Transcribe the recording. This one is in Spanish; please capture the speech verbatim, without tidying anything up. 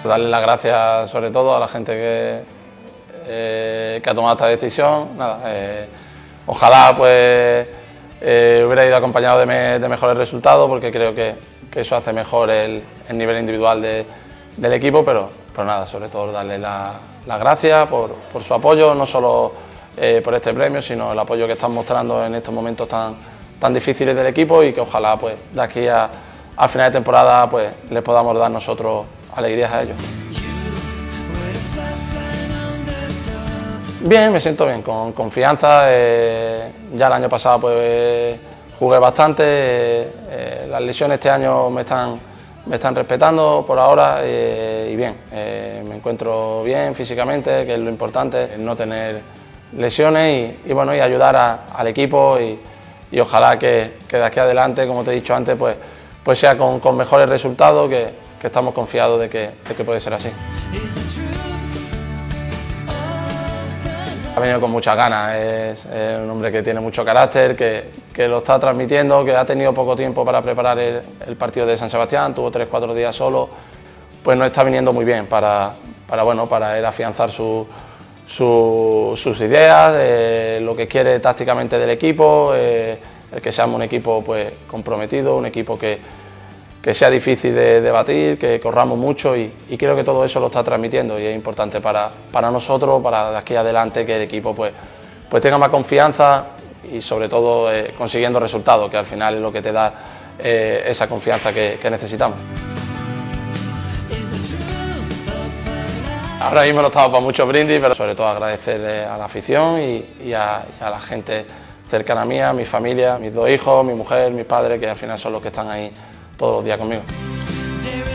Darle las gracias sobre todo a la gente que, eh, que ha tomado esta decisión. Nada, eh, ojalá pues eh, hubiera ido acompañado de, me, de mejores resultados, porque creo que, que eso hace mejor el, el nivel individual de, del equipo, pero, pero nada, sobre todo darle las la gracias por, por su apoyo, no solo eh, por este premio, sino el apoyo que están mostrando en estos momentos tan, tan difíciles del equipo, y que ojalá pues de aquí a, a final de temporada pues les podamos dar nosotros alegrías a ellos. Bien, me siento bien, con confianza. Eh, ya el año pasado pues jugué bastante, eh, eh, las lesiones este año me están, me están respetando por ahora, eh, y bien, eh, me encuentro bien físicamente, que es lo importante, no tener lesiones y, y bueno, y ayudar a, al equipo, y, y ojalá que, que de aquí adelante, como te he dicho antes, pues, pues sea con, con mejores resultados, que, que estamos confiados de que, de que puede ser así. Ha venido con muchas ganas, es, es un hombre que tiene mucho carácter, que, que lo está transmitiendo, que ha tenido poco tiempo para preparar el, el partido de San Sebastián, tuvo tres cuatro días solo, pues nos está viniendo muy bien para, para, bueno, para él afianzar su, su, sus ideas, eh, lo que quiere tácticamente del equipo, eh, el que seamos un equipo pues, comprometido, un equipo que, que sea difícil de, de batir, que corramos mucho, y, y creo que todo eso lo está transmitiendo, y es importante para, para nosotros, para de aquí adelante, que el equipo pues, pues tenga más confianza y sobre todo eh, consiguiendo resultados, que al final es lo que te da eh, esa confianza que, que necesitamos. Ahora mismo no estamos para muchos brindis, pero sobre todo agradecerle a la afición y, y, a, y a la gente cercana a mí, a mi familia, mis dos hijos, mi mujer, mis padres, que al final son los que están ahí todos los días conmigo.